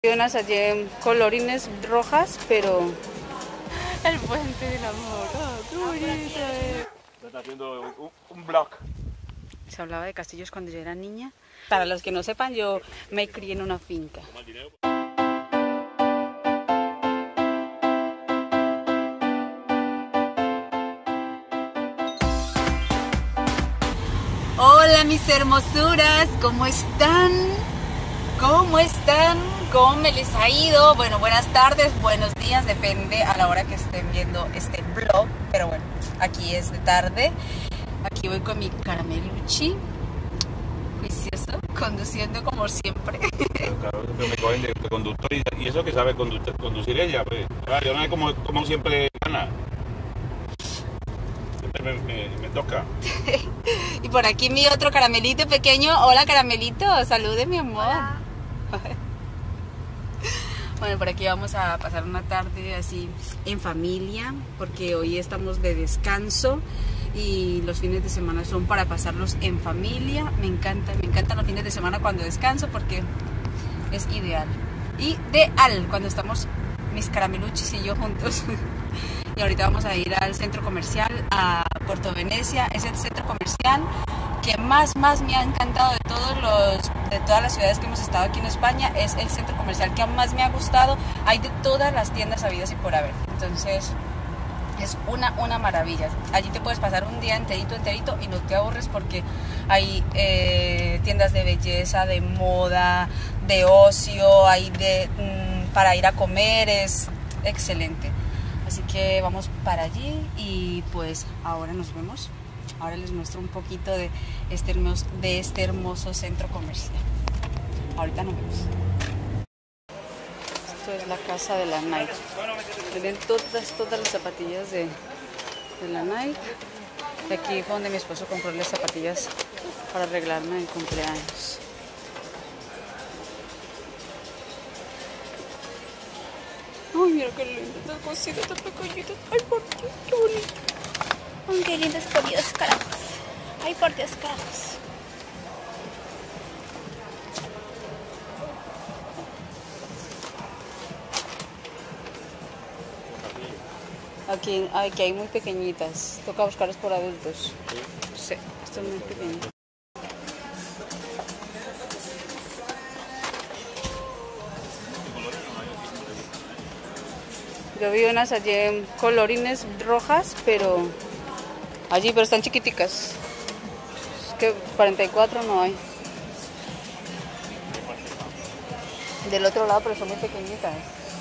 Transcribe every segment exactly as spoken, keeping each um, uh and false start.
Unas allí colorines rojas, pero... El puente del amor, oh, qué bonito es. Está haciendo un, un blog. Se hablaba de castillos cuando yo era niña. Para los que no sepan, yo me crié en una finca. Hola mis hermosuras, ¿cómo están? ¿Cómo están? ¿Cómo me les ha ido? Bueno, buenas tardes, buenos días, depende a la hora que estén viendo este vlog. Pero bueno, aquí es de tarde. Aquí voy con mi carameluchi, juicioso, conduciendo como siempre. Claro, me cogen de, de conductor y, y eso que sabe conducir, conducir ella, pues. Yo no sé cómo, cómo siempre gana. Siempre me, me, me toca. Y por aquí mi otro caramelito pequeño. Hola caramelito, salude mi amor. Hola. Bueno, por aquí vamos a pasar una tarde así en familia, porque hoy estamos de descanso y los fines de semana son para pasarlos en familia. Me encanta, me encantan los fines de semana cuando descanso porque es ideal. Ideal cuando estamos mis carameluchis y yo juntos. Y ahorita vamos a ir al centro comercial, a Puerto Venecia. Es el centro comercial que más, más me ha encantado de todos los, de todas las ciudades que hemos estado aquí en España. Es el centro comercial que más me ha gustado. Hay de todas las tiendas habidas y por haber. Entonces es una, una maravilla. Allí te puedes pasar un día enterito, enterito y no te aburres porque hay eh, tiendas de belleza, de moda, de ocio, hay de mmm, para ir a comer. Es excelente. Así que vamos para allí y pues ahora nos vemos. Ahora les muestro un poquito de este hermoso, de este hermoso centro comercial. Ahorita nos vemos. Esto es la casa de la Nike. Venden todas, todas las zapatillas de, de la Nike. Y aquí fue donde mi esposo compró las zapatillas para arreglarme en cumpleaños. Ay, mira qué lindo, estas cositas tan pequeñitas. Ay, por Dios, qué bonito. Ay, qué lindos collidos carajos. Ay, por Dios, carajos. Aquí, aquí hay muy pequeñitas. Toca buscarlas por adultos. Sí, esto es muy pequeño. Yo vi unas allí en colorines rojas, pero allí, pero están chiquiticas. Es que cuarenta y cuatro no hay. Del otro lado, pero son muy pequeñitas.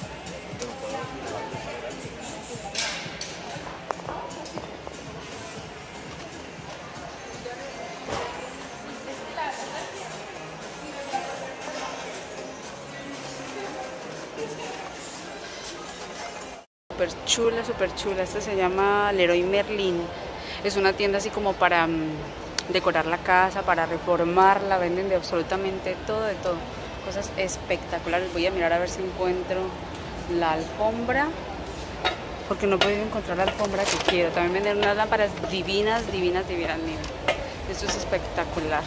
Súper chula, súper chula. Esta se llama Leroy Merlin. Es una tienda así como para um, decorar la casa, para reformarla. Venden de absolutamente todo, de todo. Cosas espectaculares. Voy a mirar a ver si encuentro la alfombra, porque no he podido encontrar la alfombra que quiero. También venden unas lámparas divinas, divinas, divinas. Miren. Esto es espectacular.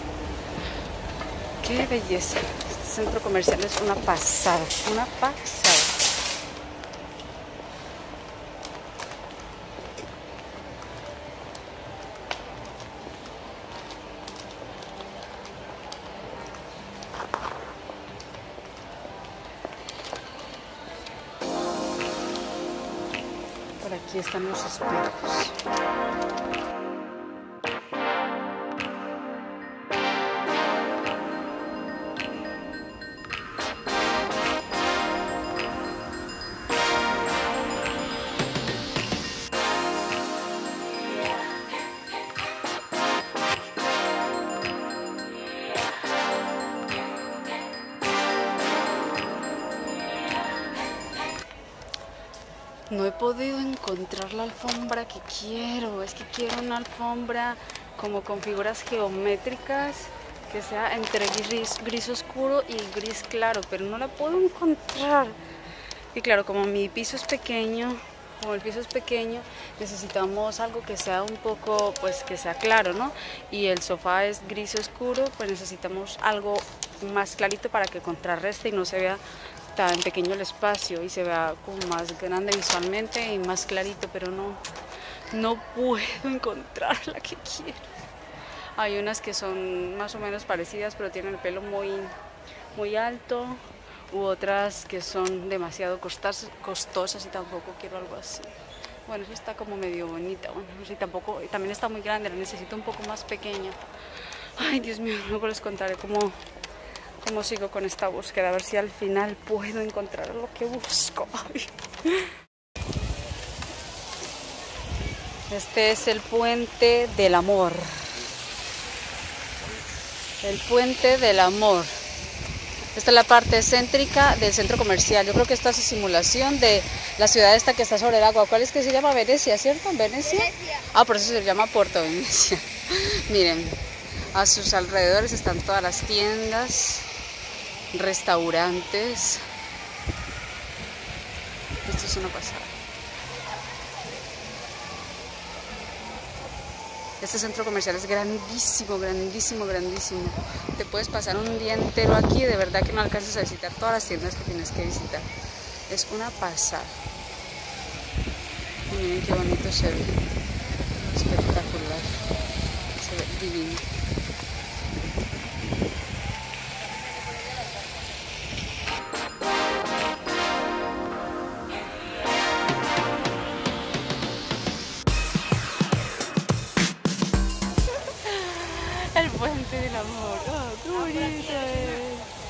Qué belleza. Este centro comercial es una pasada, una pasada. Por aquí están los espejos. No he podido encontrar la alfombra que quiero. Es que quiero una alfombra como con figuras geométricas que sea entre gris, gris oscuro y gris claro, pero no la puedo encontrar. Y claro, como mi piso es pequeño, como el piso es pequeño, necesitamos algo que sea un poco, pues que sea claro, ¿no? Y el sofá es gris oscuro, pues necesitamos algo más clarito para que contrarreste y no se vea tan pequeño el espacio y se vea como más grande visualmente y más clarito, pero no, no puedo encontrar la que quiero. Hay unas que son más o menos parecidas, pero tienen el pelo muy, muy alto, u otras que son demasiado costas, costosas y tampoco quiero algo así. Bueno, eso está como medio bonita, bueno, sí, tampoco, también está muy grande, la necesito un poco más pequeña. Ay, Dios mío, luego les contaré cómo, cómo sigo con esta búsqueda, a ver si al final puedo encontrar lo que busco. Ay. Este es el Puente del Amor. El Puente del Amor. Esta es la parte céntrica del centro comercial. Yo creo que esta es simulación de la ciudad esta que está sobre el agua. ¿Cuál es que se llama? Venecia, ¿cierto? ¿Venecia? Venecia. Ah, por eso se llama Puerto Venecia. Miren, a sus alrededores están todas las tiendas, restaurantes. Esto es una pasada. Este centro comercial es grandísimo, grandísimo, grandísimo. Te puedes pasar un día entero aquí, de verdad que no alcanzas a visitar todas las tiendas que tienes que visitar. Es una pasada. Y miren qué bonito se ve. Espectacular. Se ve divino. El Puente del Amor. Oh, qué bonito es.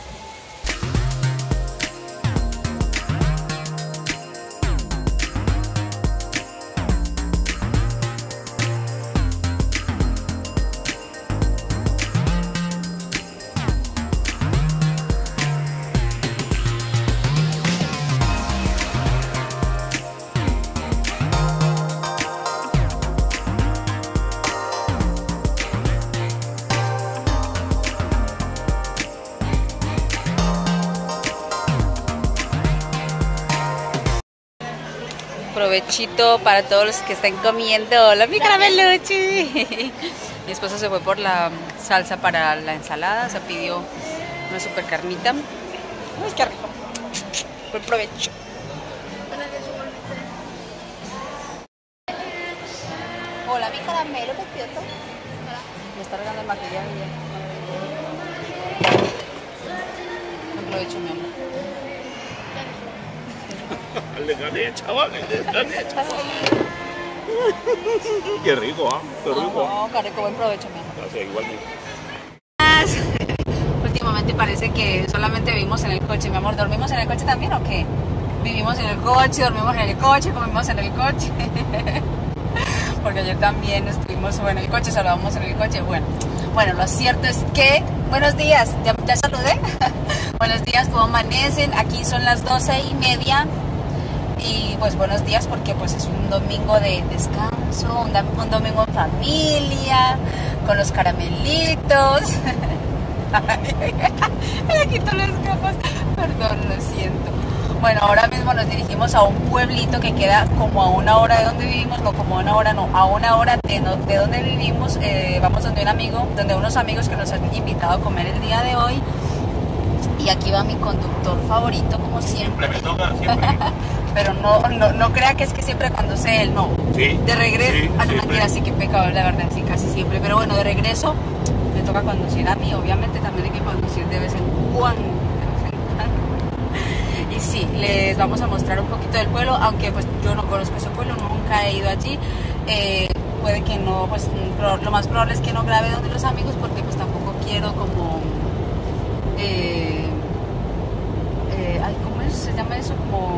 Provechito para todos los que están comiendo. Hola, mi carameluchi. Mi esposa se fue por la salsa para la ensalada, se pidió una super carnita. Uy, qué rico. Buen provecho. Hola, mi caramelo, precioso. Me está regando el maquillaje ya. Buen provecho, mi amor. Le gané, chavales, le gané, chavales. Qué rico, ¿ah? ¿eh? Qué rico. No, qué rico, buen provecho, mi amor. Gracias, igualmente. Últimamente parece que solamente vivimos en el coche, mi amor. ¿Dormimos en el coche también o qué? Vivimos en el coche, dormimos en el coche, comimos en el coche. Porque ayer también estuvimos en el coche, saludamos en el coche. Bueno, bueno, lo cierto es que... Buenos días, ¿ya, ya saludé? Buenos días, ¿cómo amanecen? Aquí son las doce y media. Y pues buenos días porque pues es un domingo de descanso, un, un domingo en familia, con los caramelitos. Me quito las gafas, perdón, lo siento. Bueno, ahora mismo nos dirigimos a un pueblito que queda como a una hora de donde vivimos, no como a una hora, no, a una hora de, no, de donde vivimos. Eh, vamos donde un amigo, donde unos amigos que nos han invitado a comer el día de hoy. Y aquí va mi conductor favorito, como siempre. Siempre me toca, siempre. Pero no, no, no crea que es que siempre cuando sé él, no. Sí. De regreso, Sí, ah, no, mentira, sí que pecado, la verdad, sí, casi siempre. Pero bueno, de regreso me toca conducir a mí. Obviamente también hay que conducir de vez en cuando. De vez en cuando. Y sí, les vamos a mostrar un poquito del pueblo, aunque pues yo no conozco ese pueblo, nunca he ido allí. Eh, puede que no, pues lo más probable es que no grabe donde los amigos, porque pues tampoco quiero como... Eh, eh, ay, ¿cómo es? Se llama eso como...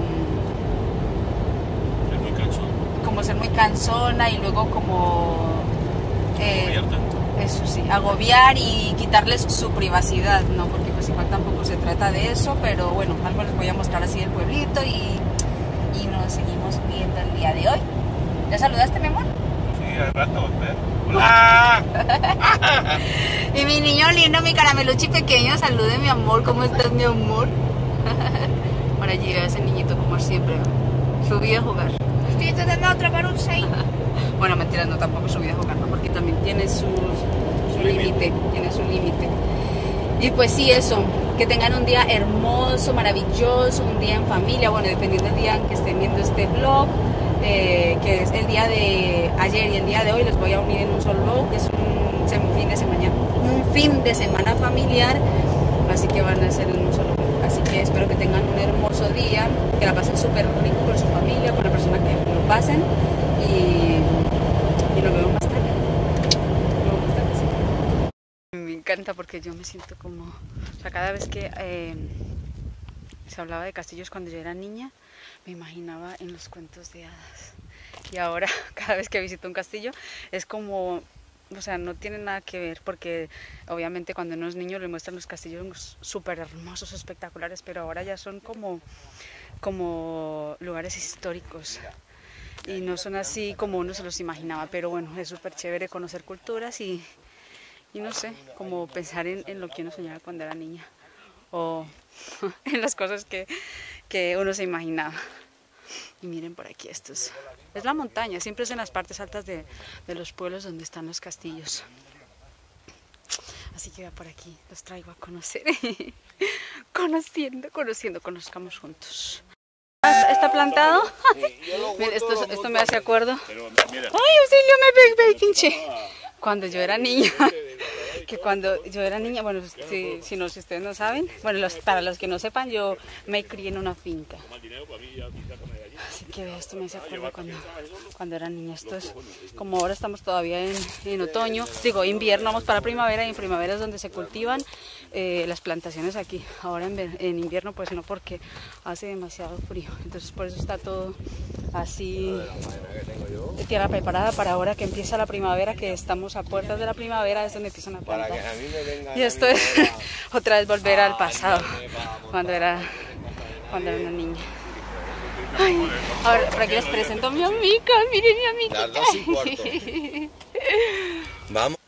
Es muy cansón. Como ser muy cansona y luego como... Eh, eso sí, agobiar y quitarles su privacidad, ¿no? Porque pues igual tampoco se trata de eso, pero bueno, algo les voy a mostrar así del pueblito y, y nos seguimos viendo el día de hoy. ¿Ya saludaste, mi amor? Sí, al rato, espera. ¡Hola! Y mi niño lindo, mi carameluchi pequeño, salude, mi amor, ¿cómo estás, mi amor? Por allí ve a ese niñito, como siempre, subido a jugar. Estoy intentando atrapar un seis. Bueno, mentira, no, tampoco subido a jugar, ¿no? Porque también tiene su, su límite, tiene su límite. Y pues sí, eso, que tengan un día hermoso, maravilloso, un día en familia, bueno, dependiendo del día en que estén viendo este vlog, eh, que es el día de ayer y el día de hoy, los voy a unir en un solo vlog, que es un, un fin de semana, un fin de semana familiar, así que van a ser en un solo vlog. Así que espero que tengan un hermoso día, que la pasen súper rico con su familia, con la persona que lo pasen, y, y nos vemos más tarde. Me encanta porque yo me siento como, o sea, cada vez que eh, se hablaba de castillos cuando yo era niña, me imaginaba en los cuentos de hadas. Y ahora, cada vez que visito un castillo, es como, o sea, no tiene nada que ver, porque obviamente cuando uno es niño le muestran los castillos súper hermosos, espectaculares, pero ahora ya son como, como lugares históricos. Y no son así como uno se los imaginaba, pero bueno, es súper chévere conocer culturas y... Y no sé, como pensar en, en lo que uno soñaba cuando era niña o en las cosas que, que uno se imaginaba. Y miren por aquí, esto es, es la montaña, siempre es en las partes altas de, de los pueblos donde están los castillos. Así que por aquí los traigo a conocer, conociendo, conociendo, conozcamos juntos. ¿Está plantado? Miren, esto, esto me hace acuerdo. ¡Ay, auxilio, me pegué, pinche! Cuando yo era niña, que cuando yo era niña, bueno, si, si, no, si ustedes no saben, bueno, los, para los que no sepan, yo me crié en una finca. Así que esto me hace acuerdo cuando, cuando era niña. Esto es como ahora estamos todavía en, en otoño, digo invierno, vamos para primavera, y en primavera es donde se cultivan eh, las plantaciones aquí. Ahora en, en invierno pues no, porque hace demasiado frío, entonces por eso está todo así, de tierra preparada para ahora que empieza la primavera, que estamos a puertas de la primavera, es donde empiezan a plantar. Y esto es otra vez volver al pasado, cuando era, cuando era una niña. Ay, ahora por aquí les presento a mi amiga, miren mi amiga. Las dos y cuarto. Vamos.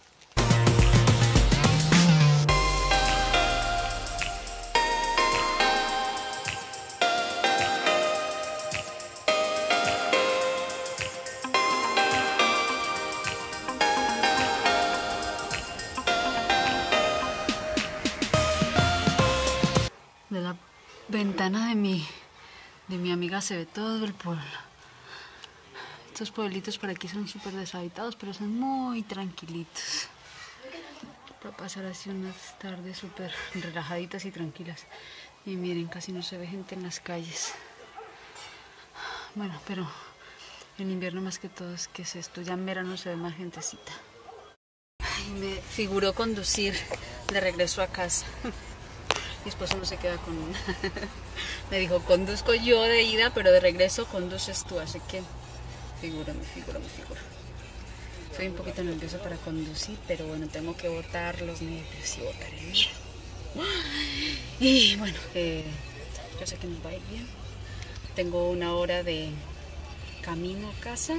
De la ventana de mi, de mi amiga se ve todo el pueblo. Estos pueblitos por aquí son súper deshabitados, pero son muy tranquilitos. Para pasar así unas tardes súper relajaditas y tranquilas. Y miren, casi no se ve gente en las calles. Bueno, pero en invierno más que todo es que es esto. Ya en verano se ve más gentecita. Ay, me figuró conducir de regreso a casa. Mi esposo no se queda con una. Me dijo, conduzco yo de ida, pero de regreso conduces tú, así que figura, me figura, me figura. Soy un poquito nerviosa para conducir, pero bueno, tengo que botar los nervios y botar el miedo. Y bueno, eh, yo sé que nos va a ir bien. Tengo una hora de camino a casa.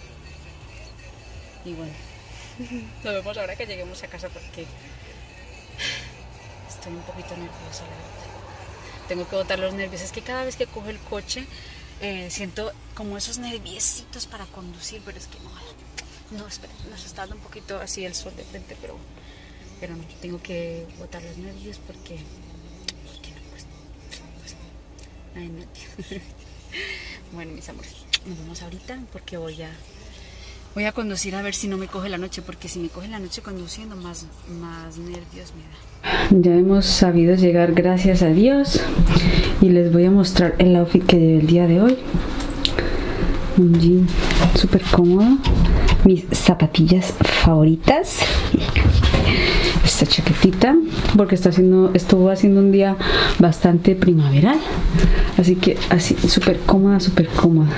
Y bueno, nos vemos ahora que lleguemos a casa porque estoy un poquito nerviosa, la verdad. Tengo que botar los nervios. Es que cada vez que cojo el coche eh, siento como esos nerviositos para conducir, pero es que no, no, espera, nos está dando un poquito así el sol de frente, pero, pero no, tengo que botar los nervios porque, porque no, pues, pues no hay nervios. Bueno, mis amores, nos vemos ahorita porque voy a voy a conducir a ver si no me coge la noche, porque si me coge la noche conduciendo más, más nervios me da. Ya hemos sabido llegar, gracias a Dios, y les voy a mostrar el outfit que llevé el día de hoy. Un jean súper cómodo, mis zapatillas favoritas, esta chaquetita, porque está haciendo, estuvo haciendo un día bastante primaveral, así que así súper cómoda, súper cómoda.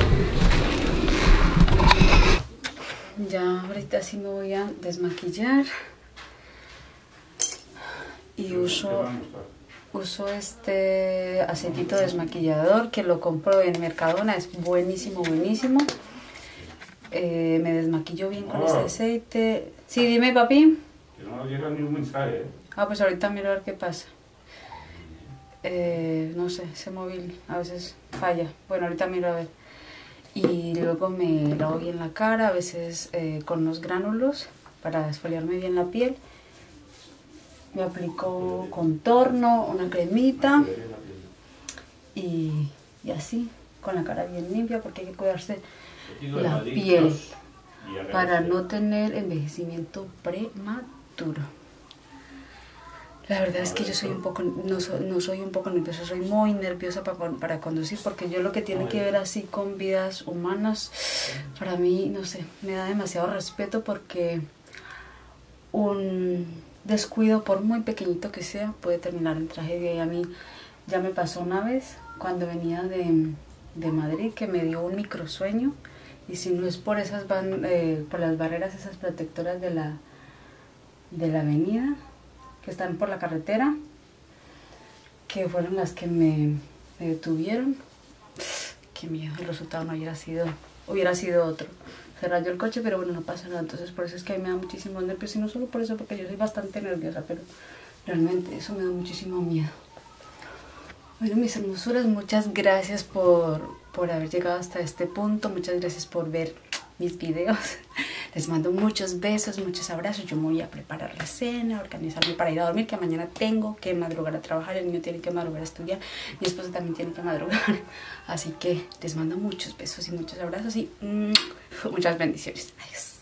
Ya ahorita sí me voy a desmaquillar y uso, uso este aceitito desmaquillador que lo compro en Mercadona, es buenísimo, buenísimo. Eh, me desmaquillo bien con este aceite. Sí, dime, papi. Que no llega ningún mensaje, ¿eh? Ah, pues ahorita miro a ver qué pasa. Eh, no sé, ese móvil a veces falla. Bueno, ahorita miro a ver. Y luego me lavo bien la cara, a veces eh, con los gránulos para esfoliarme bien la piel. me aplicó contorno, una cremita y, y así, con la cara bien limpia porque hay que cuidarse la piel para no tener envejecimiento prematuro. La verdad es que yo soy un poco, no, so, no soy un poco nerviosa, soy muy nerviosa para, para conducir, porque yo lo que tiene que ver así con vidas humanas, para mí, no sé, me da demasiado respeto, porque un descuido, por muy pequeñito que sea, puede terminar en tragedia. Y a mí ya me pasó una vez, cuando venía de, de Madrid, que me dio un microsueño, y si no es por esas van, eh, por las barreras esas protectoras de la, de la avenida, que están por la carretera, que fueron las que me, me detuvieron. Qué miedo, el resultado no hubiera sido, hubiera sido otro. Se rayó el coche, pero bueno, no pasa nada. Entonces por eso es que a mí me da muchísimo nervios, y no solo por eso, porque yo soy bastante nerviosa, pero realmente eso me da muchísimo miedo. Bueno, mis hermosuras, muchas gracias por, por haber llegado hasta este punto, muchas gracias por ver mis videos. Les mando muchos besos, muchos abrazos. Yo me voy a preparar la cena, organizarme para ir a dormir, que mañana tengo que madrugar a trabajar, el niño tiene que madrugar a estudiar, mi esposo también tiene que madrugar. Así que les mando muchos besos y muchos abrazos y mmm, muchas bendiciones. Adiós.